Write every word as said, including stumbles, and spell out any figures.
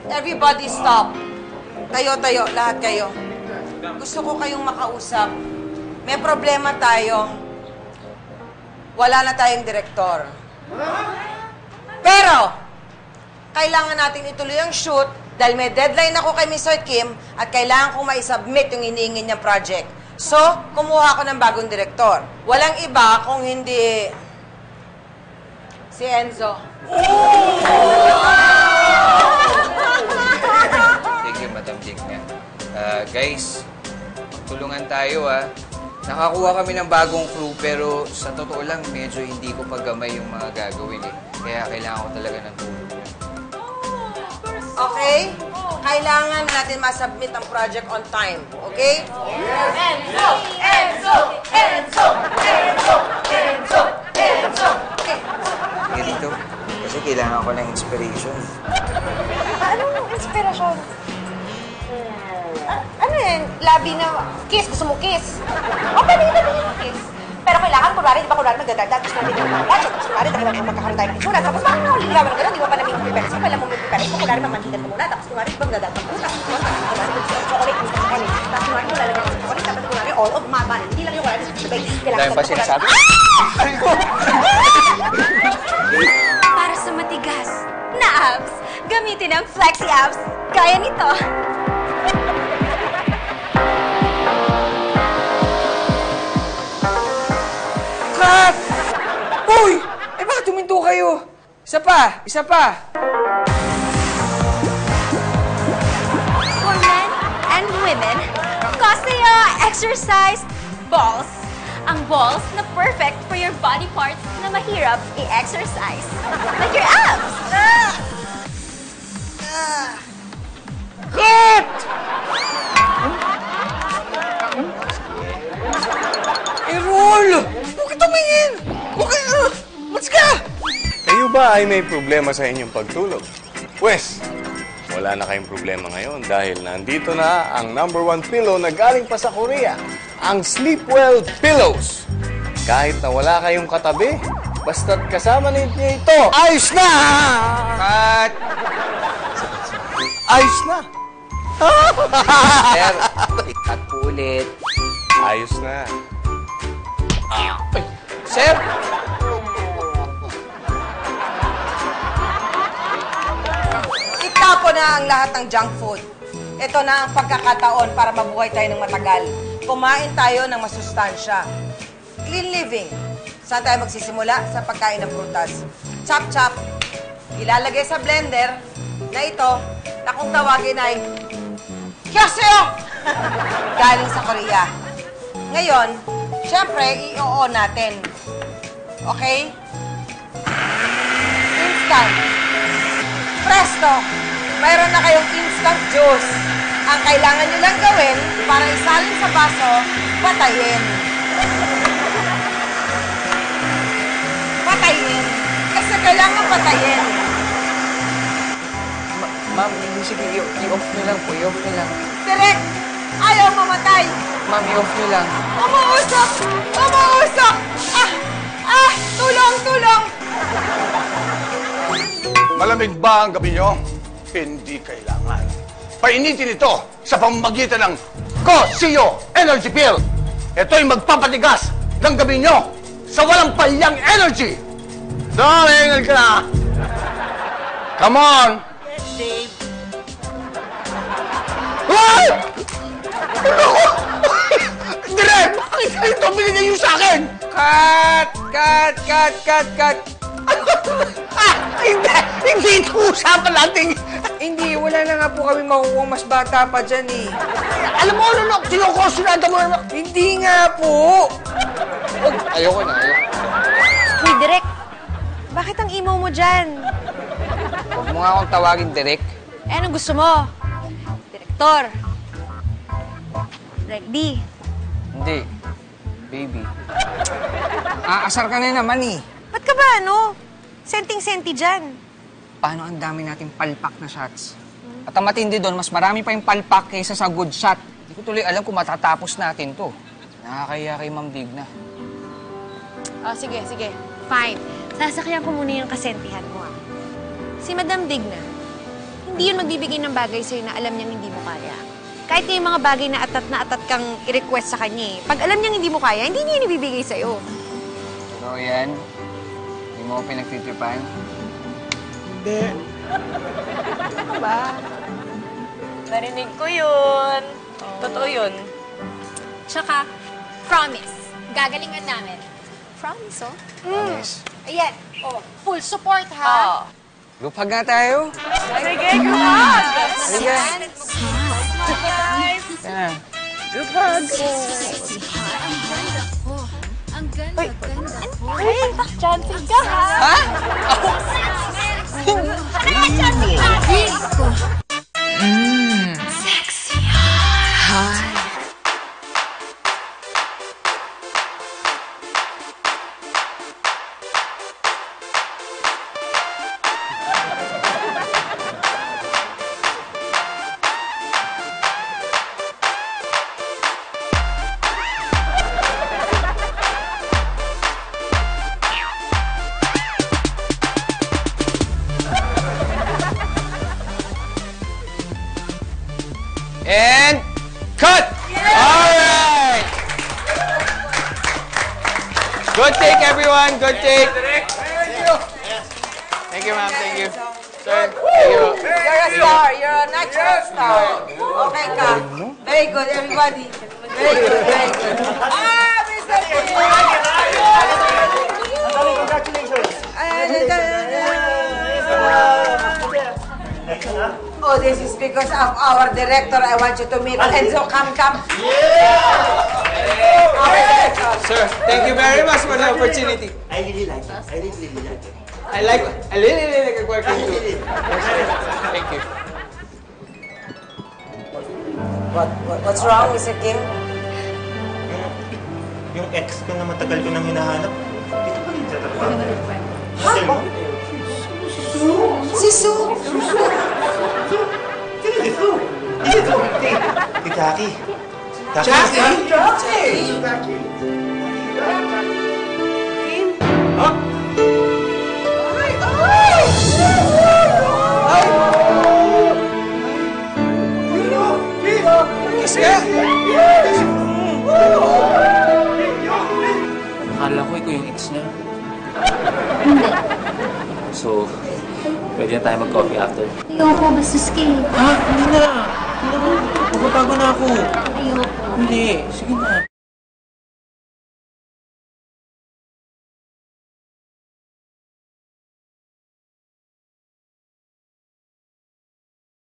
Everybody stop. Tayo, tayo. Lahat kayo. Gusto ko kayong makausap. May problema tayo. Wala na tayong direktor. Pero, kailangan natin ituloy ang shoot dahil may deadline ako kay Mister Kim at kailangan kong maisubmit yung iniingin niyang project. So, kumuha ako ng bagong direktor. Walang iba kung hindi si Enzo. Thank you, Madam Digna. Uh, guys, tulungan tayo ah. Nakakuha kami ng bagong crew pero sa totoo lang medyo hindi ko pagamay yung mga gagawin eh. Kaya kailangan ko talaga ng tulong niya. Okay? Kailangan natin masubmit ang project on time. Okay? Yes. Enzo! Enzo! Enzo! Enzo! Enzo! Enzo! Okay. Sige dito. Kasi kailangan ko ng inspiration. Anong inspirasyon? A- ano yan? Labi na kiss? Gusto mo kiss? O, pwede na din yung kiss. Pero kailangan, kunwari, di ba kunwari magdadagdag, gusto natin yung mga gadget, tapos kunwari, talagang magkakaroon tayo ng insurance, tapos bakit nakaligawan ng gano'n, di ba pa namin prepare? So, kailangan mo may prepare, so kunwari, mamanhigan mo muna, tapos kunwari, di ba magdadagdag mo, tapos kunwari, gusto ng chocolate, gusto ng chocolate, tapos kunwari, mo lalagyan ng chocolate, tapos kunwari, all of mama, hindi lang yung kunwari, sabay, kailangan Dahil pa sinasabi? Para sa matigas na abs, gamitin ang Flexi Abs. Gaya nito. Cut! Uy! Eh bakit tuminto kayo? Isa pa! Isa pa! For men and women, Coseo Exercise Balls. Ang balls na perfect for your body parts na mahirap i-exercise. Like your abs. Cut! Errol! Huwag ka tumingin! Huwag ka... Uh, Mats ka! Kayo ba ay may problema sa inyong pagtulog? Pwes, wala na kayong problema ngayon dahil nandito na ang number one pillow na galing pa sa Korea, ang Sleepwell Pillows. Kahit na wala kayong katabi, basta't kasama ninyo ito, ayos na! Cut! Ayos na! Sir, cut po ulit. Ayos na. Ay, sir! Itapo na ang lahat ng junk food. Ito na ang pagkakataon para mabuhay tayo ng matagal. Kumain tayo ng masustansya. Clean living. Saan tayo magsisimula? Sa pagkain ng prutas. Chop-chop. Ilalagay sa blender na ito na kung tawagin ay Kyoseo! Galing sa Korea. Ngayon, syempre, i-o natin. Okay? Instant. Presto! Mayroon na kayong instant juice. Ang kailangan nyo lang gawin para isalin sa baso, patayin. Patayin. Kasi kailangan patayin. Ma'am, sige, i-off nyo lang po. I-off nyo lang. Direk! Ayaw mamatay! Ma'am, i-off nyo lang. Umuusok! Umuusok! Ah! Ah! Tulong! Tulong! Malamig ba ang gabi nyo? Hindi kailangan. Painitin ito sa pamamagitan ng Coseo Energy Pill. Ito'y magpapatigas ng gabi nyo sa walang palyang energy. Darling, ka na. Come on! Dave. Ay! Ako! Dire! Bakit kayo ito binigay niyo sa akin? Cut! Cut! Cut! Cut! Cut! Ah! Hindi! Hindi ito usapan natin. Hindi, wala na nga po kami makukuha mas bata pa dyan eh. Alam mo, ano, sinukonsulanta mo naman. Hindi nga po! Huwag, ayoko na, ayoko. Uy, Direk, bakit ang email mo dyan? Huwag mo nga akong tawagin direct. Eh, anong gusto mo? Direktor. Ready? Hindi. Baby. Aasar ka na naman eh. Ba't ka ba, ano? Senting-senti dyan. Paano ang dami nating palpak na shots? At ang matindi doon, mas marami pa yung palpak kaysa sa good shot. Hindi ko tuloy alam kung matatapos natin to. Nakakaya kay Ma'am Digna. Oh, sige, sige. Fine. Sasakyan ko muna yung kasentihan mo, ah. Si Madam Digna, hindi yun magbibigay ng bagay sa'yo na alam niyang hindi mo kaya. Kahit yung mga bagay na atat na atat kang i-request sa kanya eh. Pag alam niyang hindi mo kaya, hindi niya yun ibibigay sa'yo. Totoo yan? Hindi mo ako pinagtitripan? Hindi. Ano ba? Narinig ko yun. Totoo yun. Tsaka, promise. Gagalingan namin. Promise, oh. Promise. Ayan. Oh, full support, ha? Group hug nga tayo. Sige, group hug! Sige. Yan. Group hug! Ang ganda, ganda. Ay, chanting ka, ha? Ha? And cut! All right! Good take, everyone. Good take. Thank you, ma'am. Thank you. Sir, thank you. You're a star. You're a natural star. Okay ka. Very good, everybody. Very good, very good. Ah, Mister Kim! Congratulations! Oh, this is because of our director. I want you to meet Enzo. Come, come. Our director. Sir, thank you very much for the opportunity. I really like it. I really, really like it. I like, I really, really like working too. Thank you. What, what, what's wrong, Mister Kim? Yung, yung ex ko na matagal ko nang hinahanap, dito pa rin tatrabaho. Hotel mo? Si Sue. Sino dito? Dito! Si Jackie. Jackie? Jackie. Huh? Kiss ka? Akala ko ikaw yung ex niya. So, pwede na tayo mag-coffee after. Ayoko, bastos ka eh. Ha? Hindi na! Hindi na! Magbabago na ako. Ayoko. Hindi. Sige na.